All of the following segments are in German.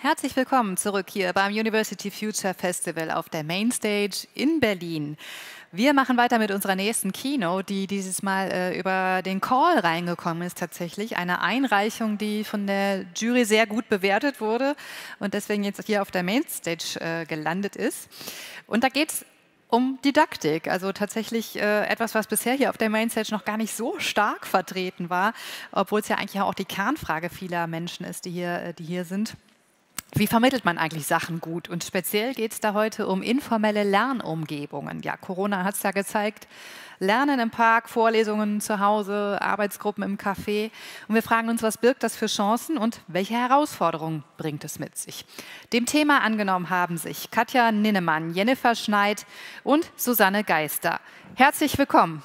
Herzlich willkommen zurück hier beim University Future Festival auf der Mainstage in Berlin. Wir machen weiter mit unserer nächsten Keynote, die dieses Mal über den Call reingekommen ist tatsächlich. Eine Einreichung, die von der Jury sehr gut bewertet wurde und deswegen jetzt hier auf der Mainstage gelandet ist. Und da geht es um Didaktik, also tatsächlich etwas, was bisher hier auf der Mainstage noch gar nicht so stark vertreten war, obwohl es ja eigentlich auch die Kernfrage vieler Menschen ist, die hier sind. Wie vermittelt man eigentlich Sachen gut? Und speziell geht es da heute um informelle Lernumgebungen. Ja, Corona hat es ja gezeigt. Lernen im Park, Vorlesungen zu Hause, Arbeitsgruppen im Café. Und wir fragen uns, was birgt das für Chancen und welche Herausforderungen bringt es mit sich? Dem Thema angenommen haben sich Katja Ninnemann, Jennifer Schneid und Susanne Geister. Herzlich willkommen.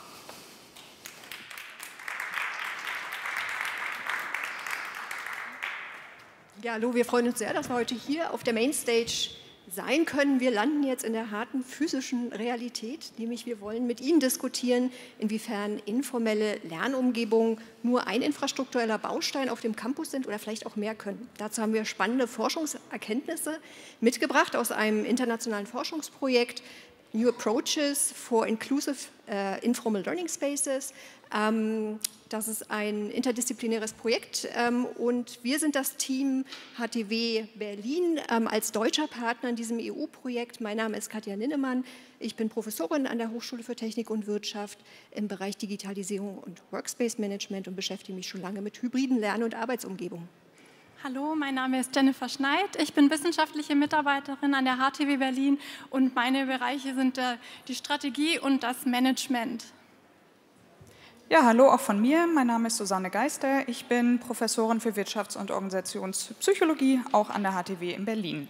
Ja, hallo, wir freuen uns sehr, dass wir heute hier auf der Mainstage sein können. Wir landen jetzt in der harten physischen Realität, nämlich wir wollen mit Ihnen diskutieren, inwiefern informelle Lernumgebungen nur ein infrastruktureller Baustein auf dem Campus sind oder vielleicht auch mehr können. Dazu haben wir spannende Forschungserkenntnisse mitgebracht aus einem internationalen Forschungsprojekt, New Approaches for Inclusive Informal Learning Spaces. Das ist ein interdisziplinäres Projekt und wir sind das Team HTW Berlin als deutscher Partner in diesem EU-Projekt. Mein Name ist Katja Ninnemann. Ich bin Professorin an der Hochschule für Technik und Wirtschaft im Bereich Digitalisierung und Workspace Management und beschäftige mich schon lange mit hybriden Lern- und Arbeitsumgebungen. Hallo, mein Name ist Jennifer Schneid. Ich bin wissenschaftliche Mitarbeiterin an der HTW Berlin und meine Bereiche sind die Strategie und das Management. Ja, hallo auch von mir. Mein Name ist Susanne Geister. Ich bin Professorin für Wirtschafts- und Organisationspsychologie, auch an der HTW in Berlin.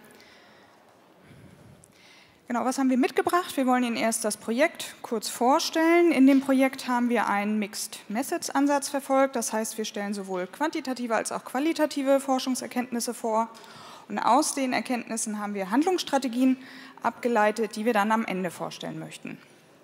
Genau, was haben wir mitgebracht? Wir wollen Ihnen erst das Projekt kurz vorstellen. In dem Projekt haben wir einen Mixed-Methods-Ansatz verfolgt. Das heißt, wir stellen sowohl quantitative als auch qualitative Forschungserkenntnisse vor. Und aus den Erkenntnissen haben wir Handlungsstrategien abgeleitet, die wir dann am Ende vorstellen möchten.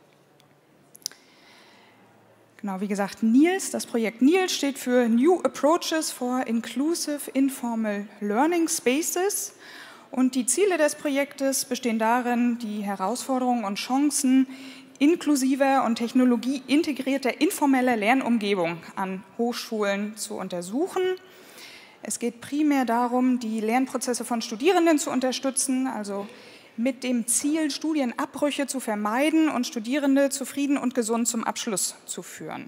Genau, wie gesagt, NILS, das Projekt NILS steht für New Approaches for Inclusive Informal Learning Spaces. Und die Ziele des Projektes bestehen darin, die Herausforderungen und Chancen inklusiver und technologieintegrierter informeller Lernumgebung an Hochschulen zu untersuchen. Es geht primär darum, die Lernprozesse von Studierenden zu unterstützen, also mit dem Ziel, Studienabbrüche zu vermeiden und Studierende zufrieden und gesund zum Abschluss zu führen.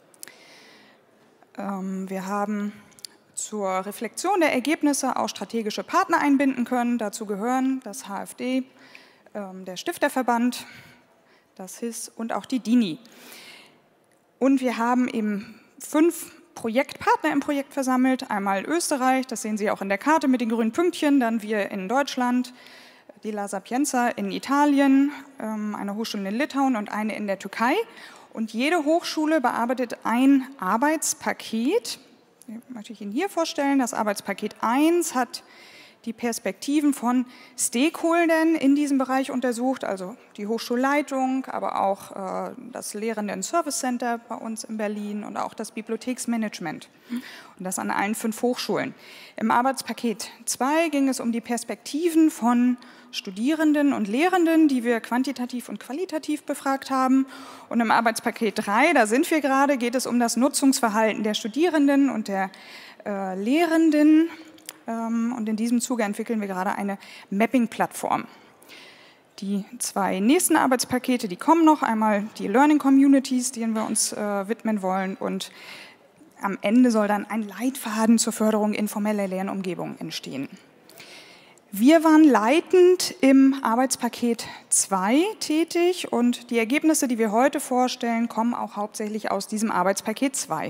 Wir haben zur Reflexion der Ergebnisse auch strategische Partner einbinden können. Dazu gehören das HFD, der Stifterverband, das HIS und auch die DINI. Und wir haben eben 5 Projektpartner im Projekt versammelt. Einmal Österreich, das sehen Sie auch in der Karte mit den grünen Pünktchen, dann wir in Deutschland, die La Sapienza in Italien, eine Hochschule in Litauen und eine in der Türkei. Und jede Hochschule bearbeitet ein Arbeitspaket. Das möchte ich Ihnen hier vorstellen. Das Arbeitspaket 1 hat die Perspektiven von Stakeholdern in diesem Bereich untersucht, also die Hochschulleitung, aber auch das Lehrenden Service Center bei uns in Berlin und auch das Bibliotheksmanagement. Und das an allen 5 Hochschulen. Im Arbeitspaket 2 ging es um die Perspektiven von Studierenden und Lehrenden, die wir quantitativ und qualitativ befragt haben. Und im Arbeitspaket 3, da sind wir gerade, geht es um das Nutzungsverhalten der Studierenden und der Lehrenden. Und in diesem Zuge entwickeln wir gerade eine Mapping-Plattform. Die 2 nächsten Arbeitspakete, die kommen noch. Einmal die Learning Communities, denen wir uns widmen wollen. Und am Ende soll dann ein Leitfaden zur Förderung informeller Lernumgebung entstehen. Wir waren leitend im Arbeitspaket 2 tätig und die Ergebnisse, die wir heute vorstellen, kommen auch hauptsächlich aus diesem Arbeitspaket 2.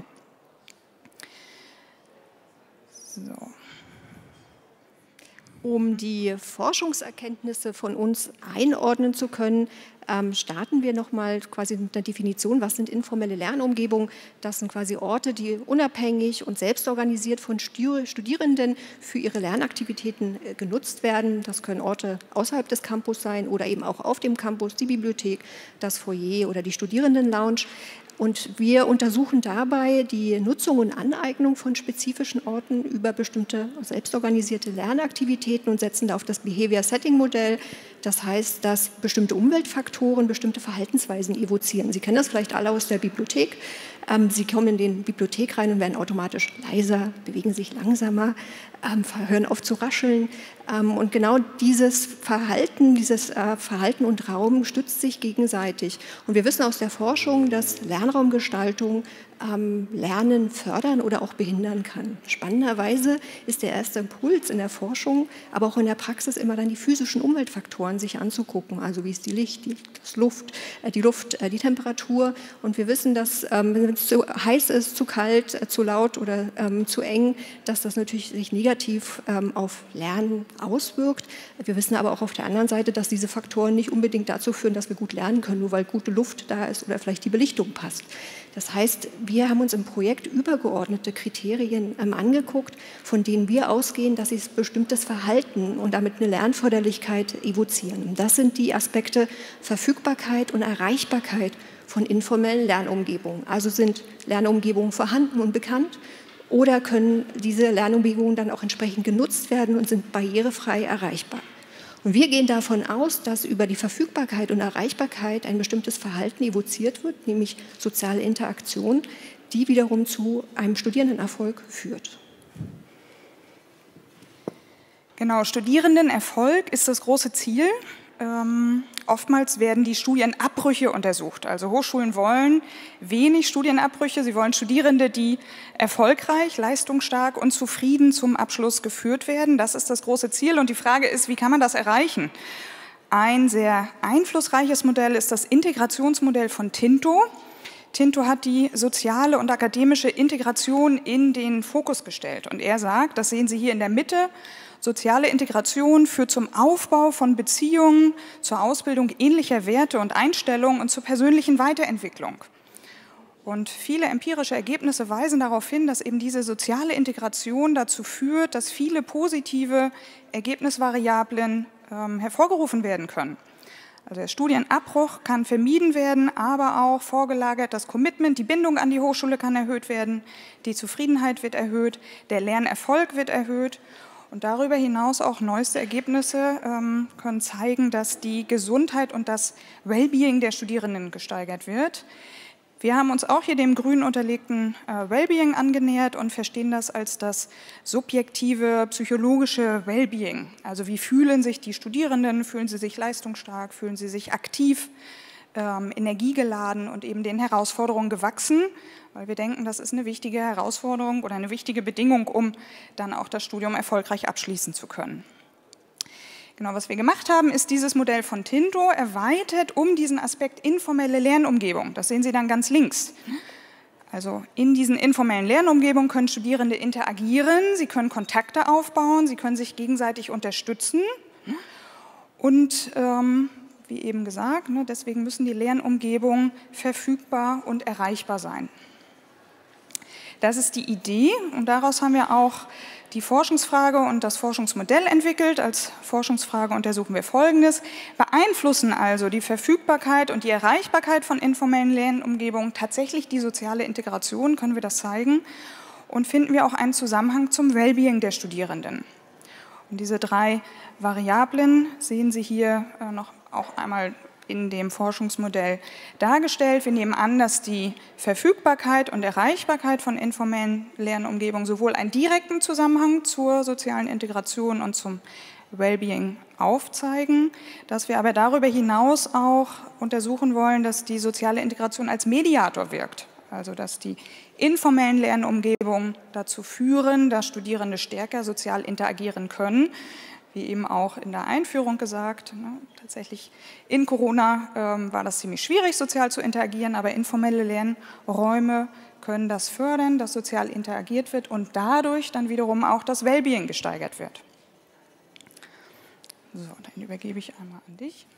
So. Um die Forschungserkenntnisse von uns einordnen zu können, starten wir nochmal quasi mit einer Definition, was sind informelle Lernumgebungen. Das sind quasi Orte, die unabhängig und selbstorganisiert von Studierenden für ihre Lernaktivitäten genutzt werden. Das können Orte außerhalb des Campus sein oder eben auch auf dem Campus, die Bibliothek, das Foyer oder die Studierendenlounge. Und wir untersuchen dabei die Nutzung und Aneignung von spezifischen Orten über bestimmte selbstorganisierte Lernaktivitäten und setzen da auf das Behavior-Setting-Modell. Das heißt, dass bestimmte Umweltfaktoren bestimmte Verhaltensweisen evozieren. Sie kennen das vielleicht alle aus der Bibliothek. Sie kommen in die Bibliothek rein und werden automatisch leiser, bewegen sich langsamer, hören auf zu rascheln. Und genau dieses Verhalten und Raum stützt sich gegenseitig. Und wir wissen aus der Forschung, dass Lernraumgestaltung Lernen fördern oder auch behindern kann. Spannenderweise ist der erste Impuls in der Forschung, aber auch in der Praxis immer dann die physischen Umweltfaktoren sich anzugucken. Also wie ist die Licht, die Luft, die Temperatur. Und wir wissen, dass wenn es zu heiß ist, zu kalt, zu laut oder zu eng, dass das natürlich sich negativ auf Lernen auswirkt. Wir wissen aber auch auf der anderen Seite, dass diese Faktoren nicht unbedingt dazu führen, dass wir gut lernen können, nur weil gute Luft da ist oder vielleicht die Belichtung passt. Das heißt, wir haben uns im Projekt übergeordnete Kriterien angeguckt, von denen wir ausgehen, dass sie bestimmtes Verhalten und damit eine Lernförderlichkeit evozieren. Und das sind die Aspekte Verfügbarkeit und Erreichbarkeit von informellen Lernumgebungen. Also sind Lernumgebungen vorhanden und bekannt oder können diese Lernumgebungen dann auch entsprechend genutzt werden und sind barrierefrei erreichbar. Und wir gehen davon aus, dass über die Verfügbarkeit und Erreichbarkeit ein bestimmtes Verhalten evoziert wird, nämlich soziale Interaktion, die wiederum zu einem Studierendenerfolg führt. Genau, Studierendenerfolg ist das große Ziel. Oftmals werden die Studienabbrüche untersucht. Also Hochschulen wollen wenig Studienabbrüche. Sie wollen Studierende, die erfolgreich, leistungsstark und zufrieden zum Abschluss geführt werden. Das ist das große Ziel. Und die Frage ist, wie kann man das erreichen? Ein sehr einflussreiches Modell ist das Integrationsmodell von Tinto. Tinto hat die soziale und akademische Integration in den Fokus gestellt. Und er sagt, das sehen Sie hier in der Mitte, soziale Integration führt zum Aufbau von Beziehungen, zur Ausbildung ähnlicher Werte und Einstellungen und zur persönlichen Weiterentwicklung. Und viele empirische Ergebnisse weisen darauf hin, dass eben diese soziale Integration dazu führt, dass viele positive Ergebnisvariablen hervorgerufen werden können. Also der Studienabbruch kann vermieden werden, aber auch vorgelagert das Commitment, die Bindung an die Hochschule kann erhöht werden, die Zufriedenheit wird erhöht, der Lernerfolg wird erhöht. Und darüber hinaus auch neueste Ergebnisse können zeigen, dass die Gesundheit und das Wellbeing der Studierenden gesteigert wird. Wir haben uns auch hier dem grün unterlegten Wellbeing angenähert und verstehen das als das subjektive psychologische Wellbeing. Also wie fühlen sich die Studierenden, fühlen sie sich leistungsstark, fühlen sie sich aktiv, energiegeladen und eben den Herausforderungen gewachsen, weil wir denken, das ist eine wichtige Herausforderung oder eine wichtige Bedingung, um dann auch das Studium erfolgreich abschließen zu können. Genau, was wir gemacht haben, ist dieses Modell von Tinto erweitert um diesen Aspekt informelle Lernumgebung. Das sehen Sie dann ganz links. Also in diesen informellen Lernumgebungen können Studierende interagieren, sie können Kontakte aufbauen, sie können sich gegenseitig unterstützen und wie eben gesagt, deswegen müssen die Lernumgebungen verfügbar und erreichbar sein. Das ist die Idee und daraus haben wir auch die Forschungsfrage und das Forschungsmodell entwickelt. Als Forschungsfrage untersuchen wir Folgendes. Beeinflussen also die Verfügbarkeit und die Erreichbarkeit von informellen Lernumgebungen tatsächlich die soziale Integration? Können wir das zeigen? Und finden wir auch einen Zusammenhang zum Wellbeing der Studierenden? Und diese 3 Variablen sehen Sie hier noch auch einmal in dem Forschungsmodell dargestellt. Wir nehmen an, dass die Verfügbarkeit und Erreichbarkeit von informellen Lernumgebungen sowohl einen direkten Zusammenhang zur sozialen Integration und zum Wellbeing aufzeigen, dass wir aber darüber hinaus auch untersuchen wollen, dass die soziale Integration als Mediator wirkt. Also dass die informellen Lernumgebungen dazu führen, dass Studierende stärker sozial interagieren können, wie eben auch in der Einführung gesagt. Tatsächlich in Corona war das ziemlich schwierig, sozial zu interagieren, aber informelle Lernräume können das fördern, dass sozial interagiert wird und dadurch dann wiederum auch das Wellbeing gesteigert wird. So, dann übergebe ich einmal an dich.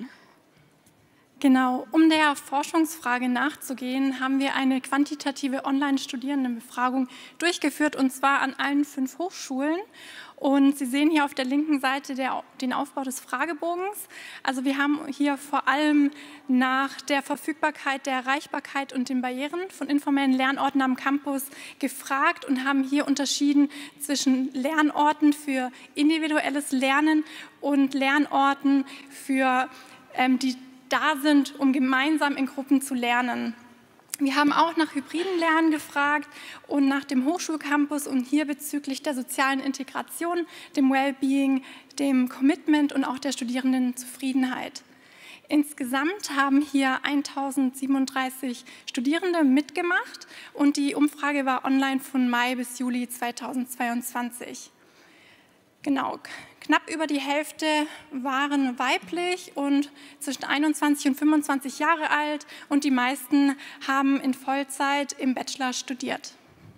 Genau, um der Forschungsfrage nachzugehen, haben wir eine quantitative Online-Studierendenbefragung durchgeführt, und zwar an allen 5 Hochschulen. Und Sie sehen hier auf der linken Seite den Aufbau des Fragebogens. Also wir haben hier vor allem nach der Verfügbarkeit, der Erreichbarkeit und den Barrieren von informellen Lernorten am Campus gefragt und haben hier unterschieden zwischen Lernorten für individuelles Lernen und Lernorten, die da sind, um gemeinsam in Gruppen zu lernen. Wir haben auch nach hybriden Lernen gefragt und nach dem Hochschulcampus und hier bezüglich der sozialen Integration, dem Wellbeing, dem Commitment und auch der Studierendenzufriedenheit. Insgesamt haben hier 1037 Studierende mitgemacht und die Umfrage war online von Mai bis Juli 2022. Genau, knapp über die Hälfte waren weiblich und zwischen 21 und 25 Jahre alt und die meisten haben in Vollzeit im Bachelor studiert.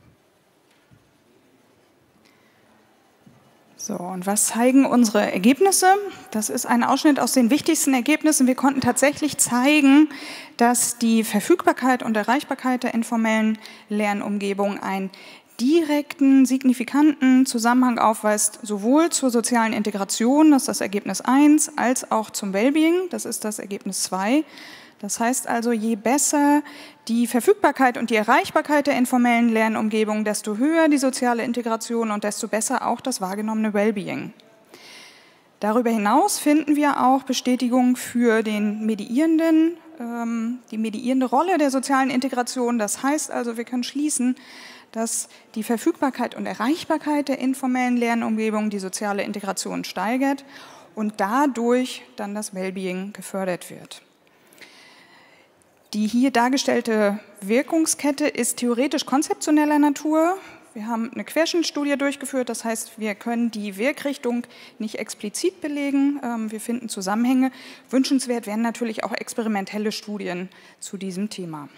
So, und was zeigen unsere Ergebnisse? Das ist ein Ausschnitt aus den wichtigsten Ergebnissen. Wir konnten tatsächlich zeigen, dass die Verfügbarkeit und Erreichbarkeit der informellen Lernumgebung einen direkten, signifikanten Zusammenhang aufweist, sowohl zur sozialen Integration, das ist das Ergebnis 1, als auch zum Wellbeing, das ist das Ergebnis 2. Das heißt also, je besser die Verfügbarkeit und die Erreichbarkeit der informellen Lernumgebung, desto höher die soziale Integration und desto besser auch das wahrgenommene Wellbeing. Darüber hinaus finden wir auch Bestätigung für den mediierenden, die mediierende Rolle der sozialen Integration. Das heißt also, wir können schließen, dass die Verfügbarkeit und Erreichbarkeit der informellen Lernumgebung die soziale Integration steigert und dadurch dann das Wellbeing gefördert wird. Die hier dargestellte Wirkungskette ist theoretisch konzeptioneller Natur. Wir haben eine Querschnittstudie durchgeführt, das heißt, wir können die Wirkrichtung nicht explizit belegen. Wir finden Zusammenhänge. Wünschenswert wären natürlich auch experimentelle Studien zu diesem Thema.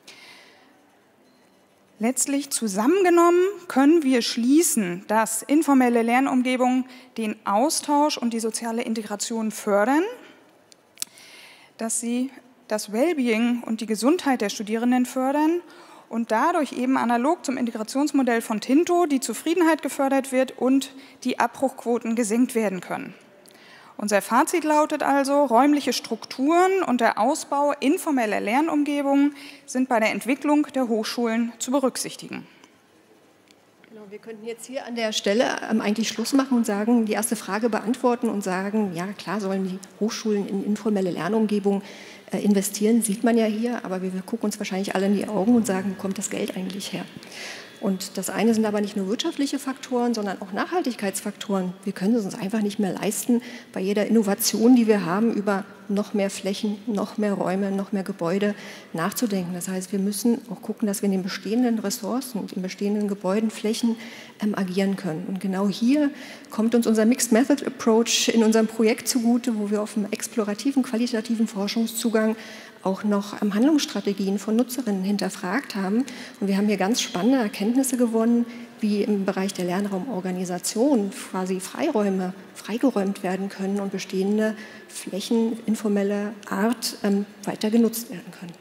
Letztlich zusammengenommen können wir schließen, dass informelle Lernumgebungen den Austausch und die soziale Integration fördern, dass sie das Wellbeing und die Gesundheit der Studierenden fördern und dadurch eben analog zum Integrationsmodell von Tinto die Zufriedenheit gefördert wird und die Abbruchquoten gesenkt werden können. Unser Fazit lautet also, räumliche Strukturen und der Ausbau informeller Lernumgebungen sind bei der Entwicklung der Hochschulen zu berücksichtigen. Genau, wir könnten jetzt hier an der Stelle eigentlich Schluss machen und sagen, die erste Frage beantworten und sagen, ja klar sollen die Hochschulen in informelle Lernumgebung investieren, sieht man ja hier, aber wir gucken uns wahrscheinlich alle in die Augen und sagen, wo kommt das Geld eigentlich her? Und das eine sind aber nicht nur wirtschaftliche Faktoren, sondern auch Nachhaltigkeitsfaktoren. Wir können es uns einfach nicht mehr leisten, bei jeder Innovation, die wir haben, über noch mehr Flächen, noch mehr Räume, noch mehr Gebäude nachzudenken. Das heißt, wir müssen auch gucken, dass wir in den bestehenden Ressourcen, in bestehenden Gebäuden, Flächen agieren können. Und genau hier kommt uns unser Mixed Method Approach in unserem Projekt zugute, wo wir auf einem explorativen, qualitativen Forschungszugang auch noch Handlungsstrategien von Nutzerinnen hinterfragt haben. Und wir haben hier ganz spannende Erkenntnisse gewonnen, wie im Bereich der Lernraumorganisation quasi Freiräume freigeräumt werden können und bestehende Flächen informeller Art weiter genutzt werden können.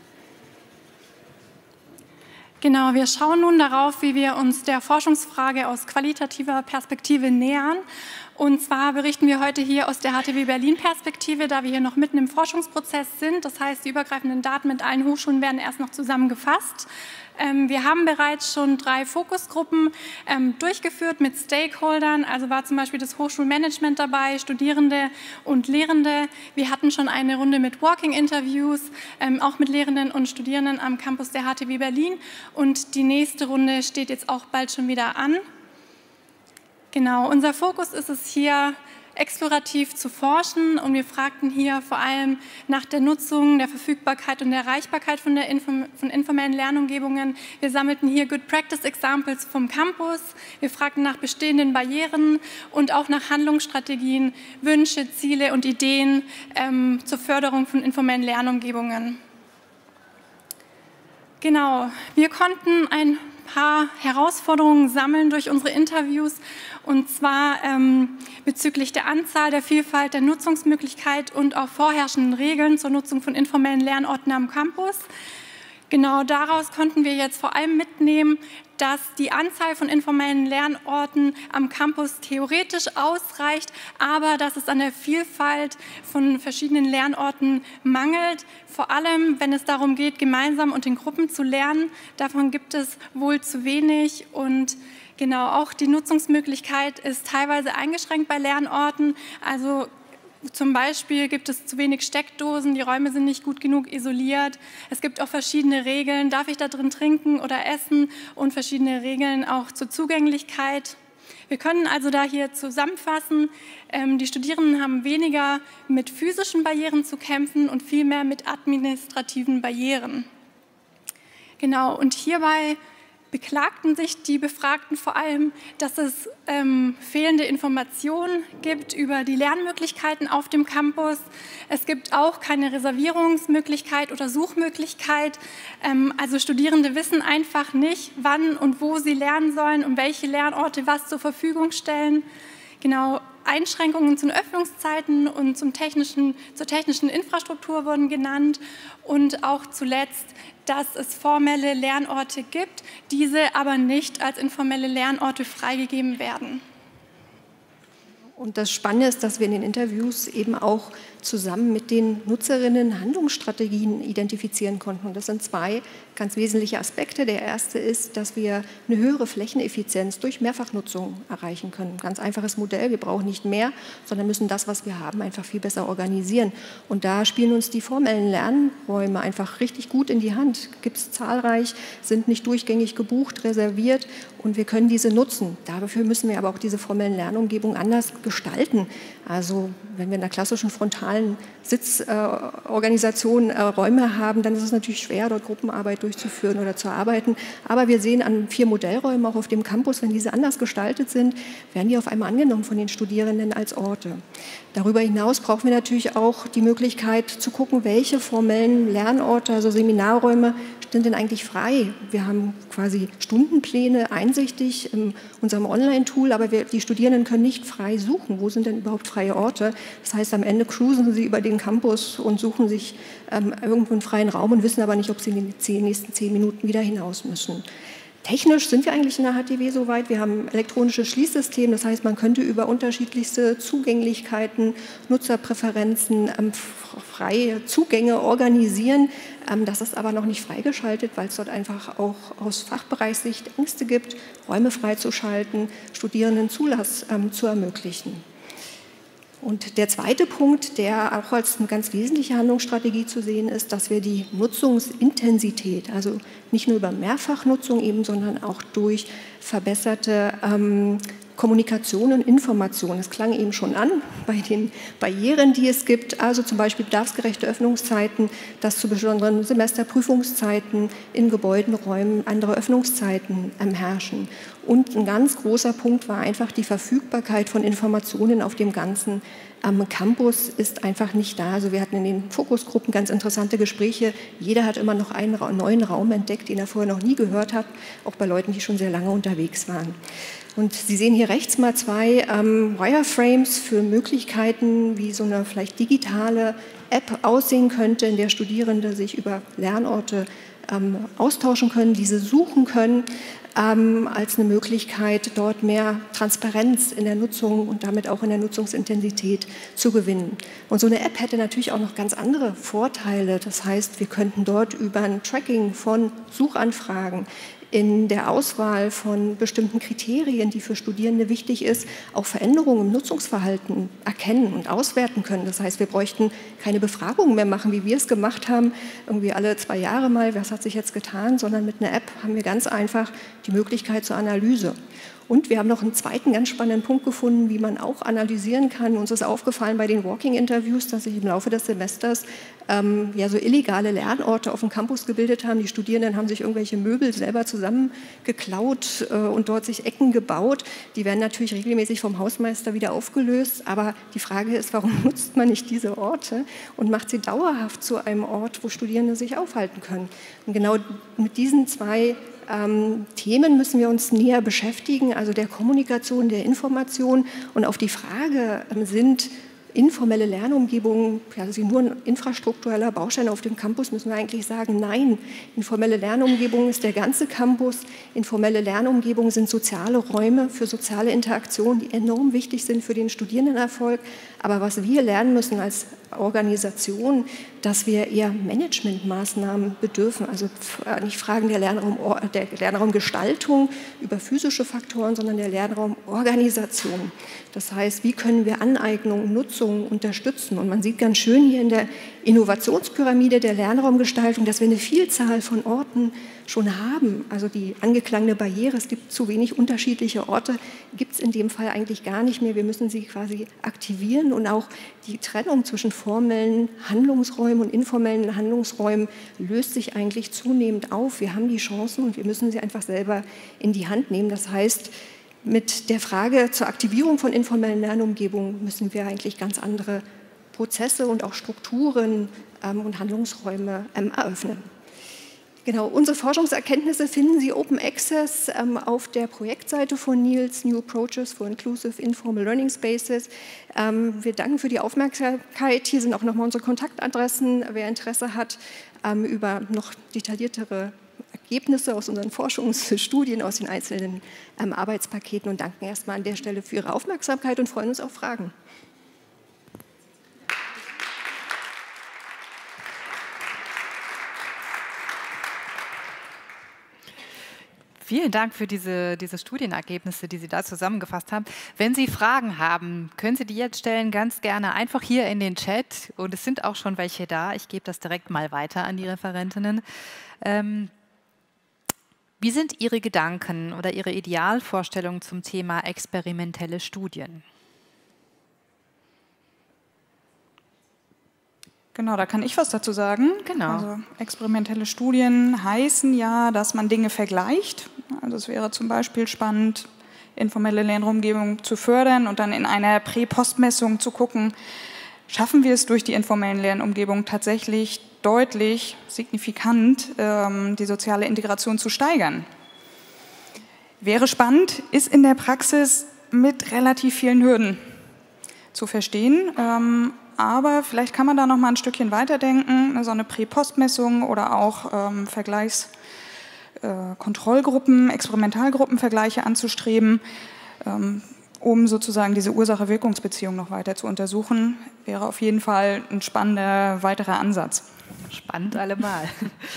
Genau, wir schauen nun darauf, wie wir uns der Forschungsfrage aus qualitativer Perspektive nähern. Und zwar berichten wir heute hier aus der HTW Berlin-Perspektive, da wir hier noch mitten im Forschungsprozess sind. Das heißt, die übergreifenden Daten mit allen Hochschulen werden erst noch zusammengefasst. Wir haben bereits schon 3 Fokusgruppen durchgeführt mit Stakeholdern. Also war zum Beispiel das Hochschulmanagement dabei, Studierende und Lehrende. Wir hatten schon eine Runde mit Walking-Interviews, auch mit Lehrenden und Studierenden am Campus der HTW Berlin. Und die nächste Runde steht jetzt auch bald schon wieder an. Genau, unser Fokus ist es hier, explorativ zu forschen und wir fragten hier vor allem nach der Nutzung, der Verfügbarkeit und der Erreichbarkeit von informellen Lernumgebungen. Wir sammelten hier Good Practice Examples vom Campus, wir fragten nach bestehenden Barrieren und auch nach Handlungsstrategien, Wünsche, Ziele und Ideen zur Förderung von informellen Lernumgebungen. Genau, wir konnten ein paar Herausforderungen sammeln durch unsere Interviews und zwar bezüglich der Anzahl, der Vielfalt, der Nutzungsmöglichkeit und auch vorherrschenden Regeln zur Nutzung von informellen Lernorten am Campus. Genau daraus konnten wir jetzt vor allem mitnehmen, dass die Anzahl von informellen Lernorten am Campus theoretisch ausreicht, aber dass es an der Vielfalt von verschiedenen Lernorten mangelt. Vor allem, wenn es darum geht, gemeinsam und in Gruppen zu lernen. Davon gibt es wohl zu wenig und genau auch die Nutzungsmöglichkeit ist teilweise eingeschränkt bei Lernorten. Also zum Beispiel gibt es zu wenig Steckdosen, die Räume sind nicht gut genug isoliert. Es gibt auch verschiedene Regeln, darf ich da drin trinken oder essen, und verschiedene Regeln auch zur Zugänglichkeit. Wir können also da hier zusammenfassen, die Studierenden haben weniger mit physischen Barrieren zu kämpfen und viel mehr mit administrativen Barrieren. Genau, und hierbei beklagten sich die Befragten vor allem, dass es fehlende Informationen gibt über die Lernmöglichkeiten auf dem Campus. Es gibt auch keine Reservierungsmöglichkeit oder Suchmöglichkeit. Also Studierende wissen einfach nicht, wann und wo sie lernen sollen und welche Lernorte was zur Verfügung stellen. Genau, Einschränkungen zu den Öffnungszeiten und zur technischen Infrastruktur wurden genannt und auch zuletzt, dass es formelle Lernorte gibt, diese aber nicht als informelle Lernorte freigegeben werden. Und das Spannende ist, dass wir in den Interviews eben auch zusammen mit den Nutzerinnen Handlungsstrategien identifizieren konnten. Und das sind zwei ganz wesentliche Aspekte. Der erste ist, dass wir eine höhere Flächeneffizienz durch Mehrfachnutzung erreichen können. Ganz einfaches Modell, wir brauchen nicht mehr, sondern müssen das, was wir haben, einfach viel besser organisieren. Und da spielen uns die formellen Lernräume einfach richtig gut in die Hand. Gibt es zahlreich, sind nicht durchgängig gebucht, reserviert und wir können diese nutzen. Dafür müssen wir aber auch diese formellen Lernumgebungen anders gestalten. Also wenn wir in der klassischen frontalen Sitzorganisation Räume haben, dann ist es natürlich schwer, dort Gruppenarbeit durchzuführen oder zu arbeiten. Aber wir sehen an 4 Modellräumen auch auf dem Campus, wenn diese anders gestaltet sind, werden die auf einmal angenommen von den Studierenden als Orte. Darüber hinaus brauchen wir natürlich auch die Möglichkeit zu gucken, welche formellen Lernorte, also Seminarräume, sind denn eigentlich frei. Wir haben quasi Stundenpläne einsichtig in unserem Online-Tool, aber die Studierenden können nicht frei suchen. Wo sind denn überhaupt freie Orte? Das heißt, am Ende cruisen sie über den Campus und suchen sich irgendwo einen freien Raum und wissen aber nicht, ob sie in den nächsten 10 Minuten wieder hinaus müssen. Technisch sind wir eigentlich in der HTW soweit. Wir haben ein elektronisches Schließsystem, das heißt, man könnte über unterschiedlichste Zugänglichkeiten, Nutzerpräferenzen, freie Zugänge organisieren. Das ist aber noch nicht freigeschaltet, weil es dort einfach auch aus Fachbereichssicht Ängste gibt, Räume freizuschalten, Studierenden Zulass zu ermöglichen. Und der zweite Punkt, der auch als eine ganz wesentliche Handlungsstrategie zu sehen ist, dass wir die Nutzungsintensität, also nicht nur über Mehrfachnutzung eben, sondern auch durch verbesserte Kommunikation und Information. Das klang eben schon an bei den Barrieren, die es gibt, also zum Beispiel bedarfsgerechte Öffnungszeiten, dass zu besonderen Semesterprüfungszeiten in Gebäuden, Räumen andere Öffnungszeiten herrschen. Und ein ganz großer Punkt war einfach die Verfügbarkeit von Informationen auf dem ganzen Campus ist einfach nicht da. Also wir hatten in den Fokusgruppen ganz interessante Gespräche. Jeder hat immer noch einen neuen Raum entdeckt, den er vorher noch nie gehört hat, auch bei Leuten, die schon sehr lange unterwegs waren. Und Sie sehen hier rechts mal 2 Wireframes für Möglichkeiten, wie so eine vielleicht digitale App aussehen könnte, in der Studierende sich über Lernorte austauschen können, diese suchen können, als eine Möglichkeit, dort mehr Transparenz in der Nutzung und damit auch in der Nutzungsintensität zu gewinnen. Und so eine App hätte natürlich auch noch ganz andere Vorteile. Das heißt, wir könnten dort über ein Tracking von Suchanfragen in der Auswahl von bestimmten Kriterien, die für Studierende wichtig ist, auch Veränderungen im Nutzungsverhalten erkennen und auswerten können. Das heißt, wir bräuchten keine Befragungen mehr machen, wie wir es gemacht haben, irgendwie alle 2 Jahre mal, was hat sich jetzt getan, sondern mit einer App haben wir ganz einfach die Möglichkeit zur Analyse. Und wir haben noch einen zweiten ganz spannenden Punkt gefunden, wie man auch analysieren kann. Uns ist aufgefallen bei den Walking-Interviews, dass sich im Laufe des Semesters ja so illegale Lernorte auf dem Campus gebildet haben. Die Studierenden haben sich irgendwelche Möbel selber zusammengeklaut und dort sich Ecken gebaut. Die werden natürlich regelmäßig vom Hausmeister wieder aufgelöst. Aber die Frage ist, warum nutzt man nicht diese Orte und macht sie dauerhaft zu einem Ort, wo Studierende sich aufhalten können? Und genau mit diesen 2 Themen müssen wir uns näher beschäftigen, also der Kommunikation, der Information. Und auf die Frage, sind informelle Lernumgebungen quasi nur ein infrastruktureller Baustein auf dem Campus, müssen wir eigentlich sagen, nein. Informelle Lernumgebung ist der ganze Campus. Informelle Lernumgebungen sind soziale Räume für soziale Interaktion, die enorm wichtig sind für den Studierendenerfolg. Aber was wir lernen müssen als Organisation, dass wir eher Managementmaßnahmen bedürfen, also nicht Fragen der Lernraumgestaltung über physische Faktoren, sondern der Lernraumorganisation. Das heißt, wie können wir Aneignung, Nutzung unterstützen? Und man sieht ganz schön hier in der Innovationspyramide der Lernraumgestaltung, dass wir eine Vielzahl von Orten schon haben. Also die angeklagene Barriere, es gibt zu wenig unterschiedliche Orte, gibt es in dem Fall eigentlich gar nicht mehr. Wir müssen sie quasi aktivieren und auch die Trennung zwischen formellen Handlungsräumen und informellen Handlungsräumen löst sich eigentlich zunehmend auf. Wir haben die Chancen und wir müssen sie einfach selber in die Hand nehmen. Das heißt, mit der Frage zur Aktivierung von informellen Lernumgebungen müssen wir eigentlich ganz andere Prozesse und auch Strukturen und Handlungsräume eröffnen. Genau, unsere Forschungserkenntnisse finden Sie Open Access auf der Projektseite von Niels, New Approaches for Inclusive Informal Learning Spaces. Wir danken für die Aufmerksamkeit. Hier sind auch nochmal unsere Kontaktadressen, wer Interesse hat, über noch detailliertere Ergebnisse aus unseren Forschungsstudien, aus den einzelnen Arbeitspaketen und danken erstmal an der Stelle für Ihre Aufmerksamkeit und freuen uns auf Fragen. Vielen Dank für diese Studienergebnisse, die Sie da zusammengefasst haben. Wenn Sie Fragen haben, können Sie die jetzt stellen, ganz gerne einfach hier in den Chat. Und es sind auch schon welche da. Ich gebe das direkt mal weiter an die Referentinnen. Wie sind Ihre Gedanken oder Ihre Idealvorstellungen zum Thema experimentelle Studien? Genau, da kann ich was dazu sagen. Genau. Also experimentelle Studien heißen ja, dass man Dinge vergleicht. Also es wäre zum Beispiel spannend, informelle Lernumgebung zu fördern und dann in einer Prä-Post-Messung zu gucken, schaffen wir es durch die informellen Lernumgebung tatsächlich deutlich, signifikant die soziale Integration zu steigern. Wäre spannend, ist in der Praxis mit relativ vielen Hürden zu verstehen. Aber vielleicht kann man da noch mal ein Stückchen weiterdenken, so eine Prä-Post-Messung oder auch Kontrollgruppen, Experimentalgruppenvergleiche anzustreben, um sozusagen diese Ursache-Wirkungsbeziehung noch weiter zu untersuchen, wäre auf jeden Fall ein spannender weiterer Ansatz. Spannend allemal.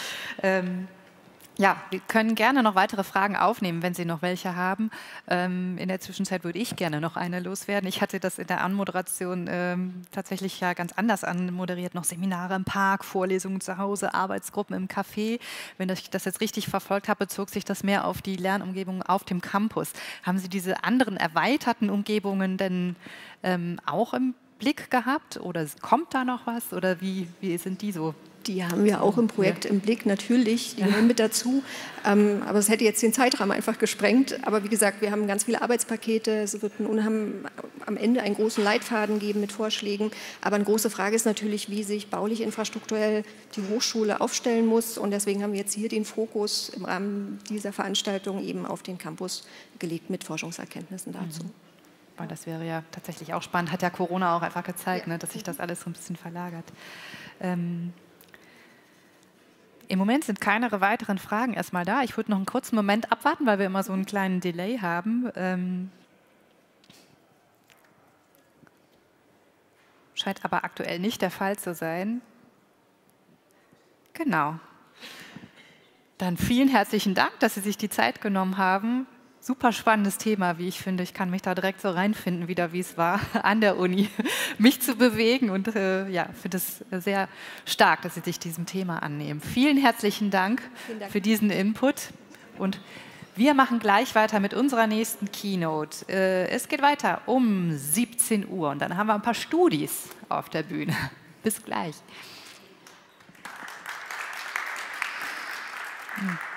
Ja, wir können gerne noch weitere Fragen aufnehmen, wenn Sie noch welche haben. In der Zwischenzeit würde ich gerne noch eine loswerden. Ich hatte das in der Anmoderation tatsächlich ja ganz anders anmoderiert. Noch Seminare im Park, Vorlesungen zu Hause, Arbeitsgruppen im Café. Wenn ich das jetzt richtig verfolgt habe, bezog sich das mehr auf die Lernumgebung auf dem Campus. Haben Sie diese anderen erweiterten Umgebungen denn auch im Blick gehabt? Oder kommt da noch was? Oder wie sind die so? Die haben wir auch im Projekt im Blick, natürlich, die gehören mit dazu. Aber es hätte jetzt den Zeitrahmen einfach gesprengt. Aber wie gesagt, wir haben ganz viele Arbeitspakete, es wird am Ende einen großen Leitfaden geben mit Vorschlägen. Aber eine große Frage ist natürlich, wie sich baulich infrastrukturell die Hochschule aufstellen muss. Und deswegen haben wir jetzt hier den Fokus im Rahmen dieser Veranstaltung eben auf den Campus gelegt mit Forschungserkenntnissen dazu. Weil das wäre ja tatsächlich auch spannend, hat ja Corona auch einfach gezeigt, ne, dass sich das alles so ein bisschen verlagert. Im Moment sind keine weiteren Fragen erstmal da. Ich würde noch einen kurzen Moment abwarten, weil wir immer so einen kleinen Delay haben. Scheint aber aktuell nicht der Fall zu sein. Genau. Dann vielen herzlichen Dank, dass Sie sich die Zeit genommen haben. Super spannendes Thema, wie ich finde. Ich kann mich da direkt so reinfinden, wieder wie es war, an der Uni, mich zu bewegen. Und ja, finde es sehr stark, dass Sie sich diesem Thema annehmen. Vielen herzlichen Dank für diesen Input. Und wir machen gleich weiter mit unserer nächsten Keynote. Es geht weiter um 17 Uhr und dann haben wir ein paar Studis auf der Bühne. Bis gleich.